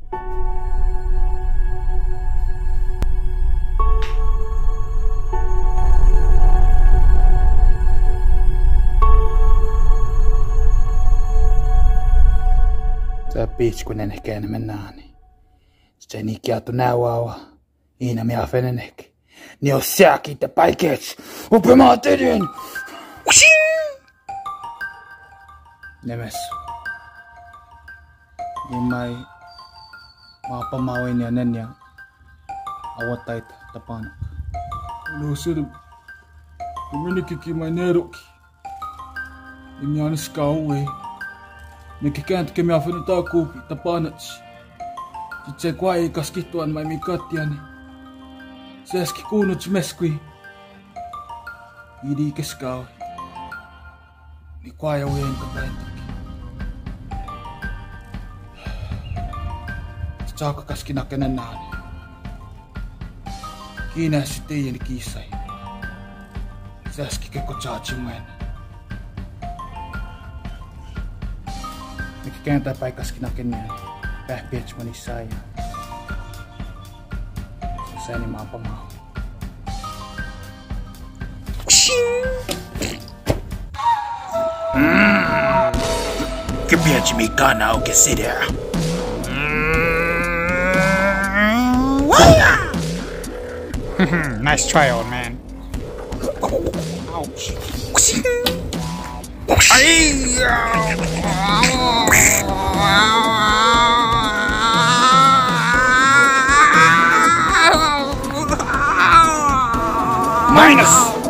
Tää piitskunen ehkä enemmän naani. Se ei kiattu näuaua. Iina minä fenen ehkä. Ni on säkin te paikets. Upemaa tedin! Nemes. Niin mai. Maapa oin ja nen ja. Awattaita tapana. No sir. Minäkin mai neroki. Niin on skauwe. Mikä kääntäkö minä fenen takuupi tapanats. Sitten se kuai kaskittuan mai mikattiani. Se äski kuunnut meskui. Idi keskau. Ni kuai ujen kapäintäkin. Sitten saakka kaski nakenen naani. Kiinässä teijäni kiissai. Se äski kekko tsaatsimuen. Mikä kääntää paikaski nakenen. Pähpietsmani sai. Säni maapa maa. Kipiachi mi kana o kesida. Nice try, old man. Ouch. Minus!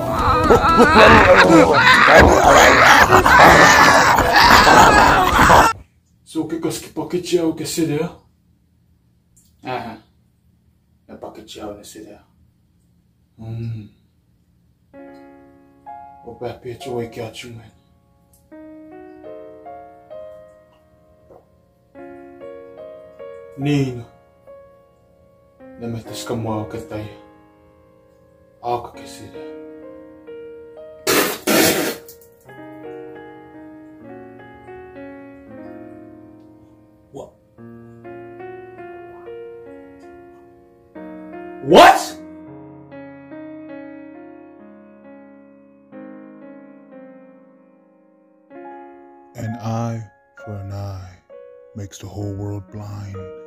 Suke kaski paketsi au kesida. Ja paketsi au ne sitä. O pähpietsi oikea tsungen. Niin. Nemettäskö mua auketai. Aaka kesida. What? An eye for an eye makes the whole world blind.